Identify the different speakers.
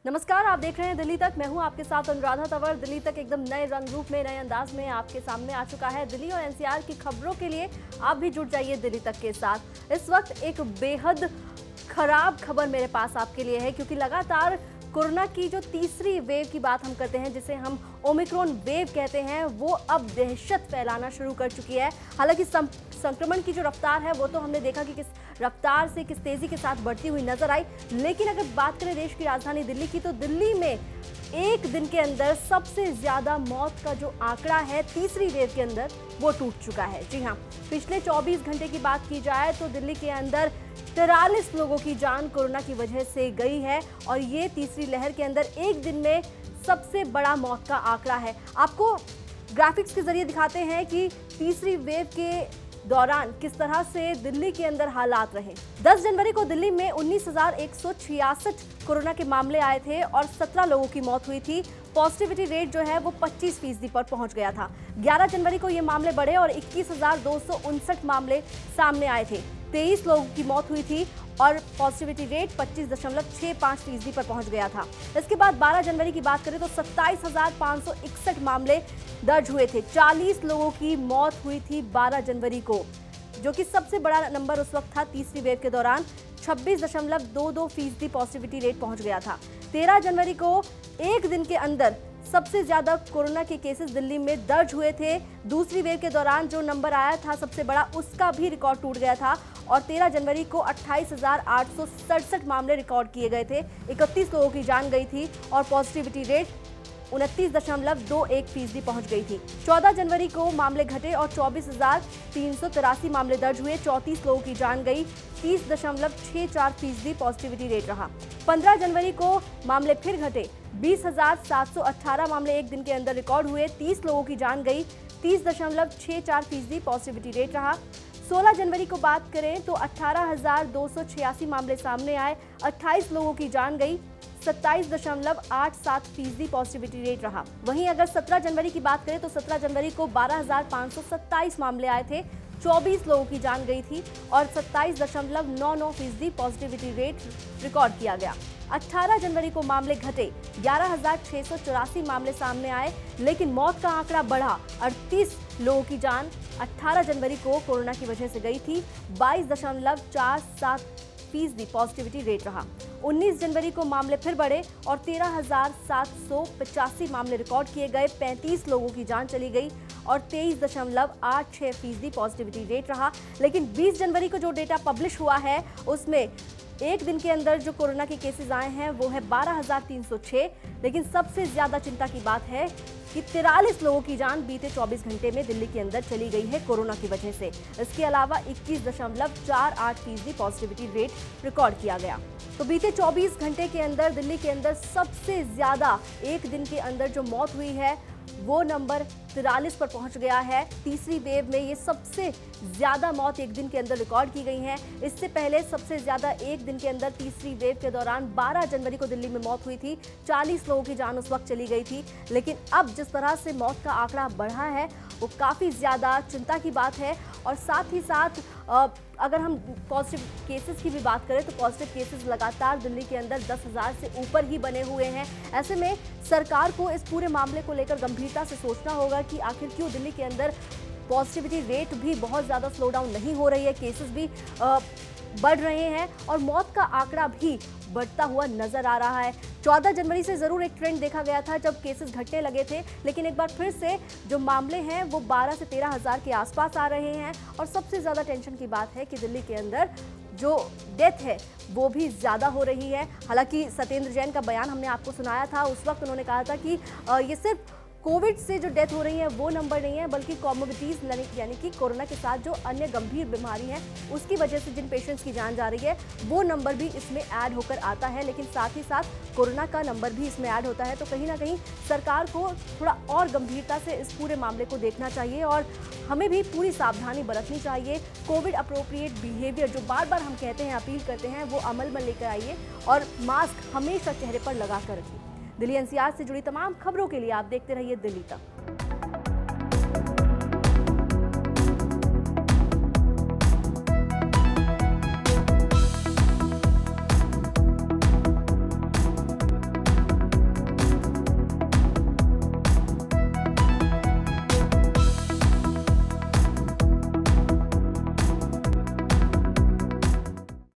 Speaker 1: नमस्कार, आप देख रहे हैं दिल्ली तक। मैं हूं आपके साथ अनुराधा तंवर। दिल्ली तक एकदम नए रंग रूप में, नए अंदाज में आपके सामने आ चुका है। दिल्ली और एनसीआर की खबरों के लिए आप भी जुड़ जाइए दिल्ली तक के साथ। इस वक्त एक बेहद खराब खबर मेरे पास आपके लिए है, क्योंकि लगातार कोरोना की जो तीसरी वेव की बात हम करते हैं, जिसे हम ओमिक्रॉन वेव कहते हैं, वो अब दहशत फैलाना शुरू कर चुकी है। हालांकि संक्रमण की जो रफ्तार है वो तो हमने देखा कि किस रफ्तार से, किस तेजी के साथ बढ़ती हुई नजर आई, लेकिन अगर बात करें देश की राजधानी दिल्ली की, तो दिल्ली में एक दिन के अंदर सबसे ज्यादा मौत का जो आंकड़ा है तीसरी वेव के अंदर, वो टूट चुका है। जी हाँ, पिछले 24 घंटे की बात की जाए तो दिल्ली के अंदर 43 लोगों की जान कोरोना की वजह से गई है, और ये तीसरी लहर के अंदर एक दिन में सबसे बड़ा मौत का आंकड़ा है। आपको ग्राफिक्स के जरिए दिखाते हैं कि तीसरी वेव के दौरान किस तरह से दिल्ली के अंदर हालात रहे। 10 जनवरी को दिल्ली में 19,166 कोरोना के मामले आए थे और 17 लोगों की मौत हुई थी। पॉजिटिविटी रेट जो है वो 25% पर पहुंच गया था। 11 जनवरी को ये मामले बढ़े और 21,259 मामले सामने आए थे। 23 लोगों की मौत हुई थी और पॉजिटिविटी रेट 25.65% पर पहुंच गया था। इसके बाद 12 जनवरी की बात करें तो 27,561 मामले दर्ज हुए थे। 40 लोगों की मौत हुई थी 12 जनवरी को, जो कि सबसे बड़ा नंबर उस वक्त था। तीसरी वेव के दौरान 26.22% पॉजिटिविटी रेट पहुंच गया था। 13 जनवरी को एक दिन के अंदर सबसे ज्यादा कोरोना के केसेस दिल्ली में दर्ज हुए थे। दूसरी वेव के दौरान जो नंबर आया था सबसे बड़ा, उसका भी रिकॉर्ड टूट गया था और 13 जनवरी को 28,867 मामले रिकॉर्ड किए गए थे। 31 लोगों की जान गई थी और पॉजिटिविटी रेट 29.21% पहुंच गई थी। 14 जनवरी को मामले घटे और 24,383 मामले दर्ज हुए। 34 लोगों की जान गई। 30.64% पॉजिटिविटी रेट रहा। 15 जनवरी को मामले फिर घटे। 20,718 मामले एक दिन के अंदर रिकॉर्ड हुए। 30 लोगों की जान गई। 30.64% पॉजिटिविटी रेट रहा। 16 जनवरी को बात करें तो 18,286 मामले सामने आए। 28 लोगों की जान गई। 27.87% पॉजिटिविटी रेट रहा। वहीं अगर 17 जनवरी की बात करें तो 17 जनवरी को 12,527 मामले आए थे। 24 लोगों की जान गई थी और 27.99% पॉजिटिविटी रेट रिकॉर्ड किया गया। 18 जनवरी को मामले घटे। 11,684 मामले सामने आए, लेकिन मौत का आंकड़ा बढ़ा। 38 लोगों की जान 18 जनवरी को कोरोना की वजह से गई थी। 22.47% पॉजिटिविटी रेट रहा। 19 जनवरी को मामले फिर बढ़े और 13,785 मामले रिकॉर्ड किए गए। 35 लोगों की जान चली गई और 23.86% पॉजिटिविटी रेट रहा। लेकिन 20 जनवरी को जो डेटा पब्लिश हुआ है, उसमें एक दिन के अंदर जो कोरोना के केसेस आए हैं वो है 12,306। लेकिन सबसे ज्यादा चिंता की बात है कि 43 लोगों की जान बीते 24 घंटे में दिल्ली के अंदर चली गई है कोरोना की वजह से। इसके अलावा 21.48% पॉजिटिविटी रेट रिकॉर्ड किया गया। तो बीते 24 घंटे के अंदर दिल्ली के अंदर सबसे ज्यादा एक दिन के अंदर जो मौत हुई है वो नंबर 43 पर पहुंच गया है। तीसरी वेव में ये सबसे ज्यादा मौत एक दिन के अंदर रिकॉर्ड की गई हैं। इससे पहले सबसे ज्यादा एक दिन के अंदर तीसरी वेव के दौरान 12 जनवरी को दिल्ली में मौत हुई थी। 40 लोगों की जान उस वक्त चली गई थी। लेकिन अब जिस तरह से मौत का आंकड़ा बढ़ा है वो काफ़ी ज़्यादा चिंता की बात है। और साथ ही साथ अगर हम पॉजिटिव केसेस की भी बात करें तो पॉजिटिव केसेस लगातार दिल्ली के अंदर 10,000 से ऊपर ही बने हुए हैं। ऐसे में सरकार को इस पूरे मामले को लेकर गंभीरता से सोचना होगा कि आखिर क्यों दिल्ली के अंदर पॉजिटिविटी रेट भी बहुत ज़्यादा स्लो डाउन नहीं हो रही है, केसेस भी बढ़ रहे हैं और मौत का आंकड़ा भी बढ़ता हुआ नजर आ रहा है। 14 जनवरी से जरूर एक ट्रेंड देखा गया था जब केसेस घटने लगे थे, लेकिन एक बार फिर से जो मामले हैं वो 12 से 13 हज़ार के आसपास आ रहे हैं। और सबसे ज्यादा टेंशन की बात है कि दिल्ली के अंदर जो डेथ है वो भी ज्यादा हो रही है। हालांकि सत्येंद्र जैन का बयान हमने आपको सुनाया था, उस वक्त उन्होंने कहा था कि ये सिर्फ कोविड से जो डेथ हो रही है वो नंबर नहीं है, बल्कि कॉमोर्बिडीज यानी कि कोरोना के साथ जो अन्य गंभीर बीमारी है उसकी वजह से जिन पेशेंट्स की जान जा रही है वो नंबर भी इसमें ऐड होकर आता है। लेकिन साथ ही साथ कोरोना का नंबर भी इसमें ऐड होता है। तो कहीं ना कहीं सरकार को थोड़ा और गंभीरता से इस पूरे मामले को देखना चाहिए और हमें भी पूरी सावधानी बरतनी चाहिए। कोविड अप्रोप्रिएट बिहेवियर जो बार बार हम कहते हैं, अपील करते हैं, वो अमल में लेकर आइए और मास्क हमेशा चेहरे पर लगा कर रखिए। दिल्ली एनसीआर से जुड़ी तमाम खबरों के लिए आप देखते रहिए दिल्ली तक।